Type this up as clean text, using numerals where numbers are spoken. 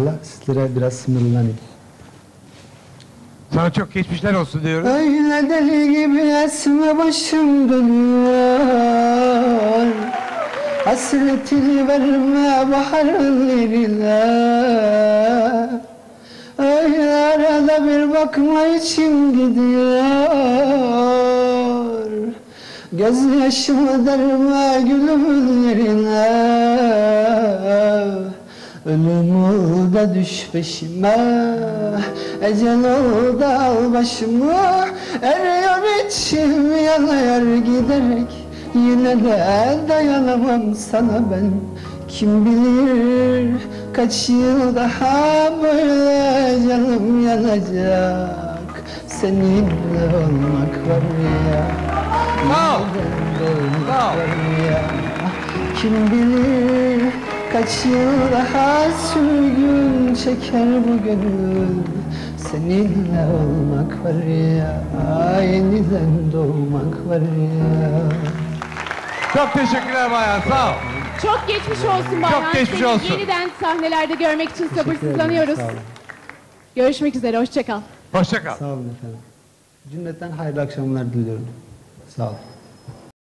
inşallah. Sizlere biraz mırıldanayım. Sana çok geçmişler olsun diyoruz. Öyle deli gibi esme başım dönüyor, hasretini verme baharın yerine. Öyle arada bir bakma içim gidiyor, gözyaşımı derme gülümün yerine. Ölüm ol da düş peşime, ecel ol da al başımı. Eriyor içim, yanıyor giderek, yine de dayanamam sana ben. Kim bilir kaç yıl daha böyle canım yanacak. Seninle olmak var ya, Sağ ol. Sağ ol. kim bilir kaç yıl daha sürgün çeker bu gönül. Seninle olmak var ya, yeniden doğmak var ya. Çok teşekkürler Bayan, sağ ol. Çok geçmiş olsun Bayhan. Çok geçmiş Seni olsun. yeniden sahnelerde görmek için sabırsızlanıyoruz. Sağ olun. Görüşmek üzere, hoşça kal. Hoşça kal. Sağ olun efendim. Cümleten hayırlı akşamlar diliyorum. Sağ olun.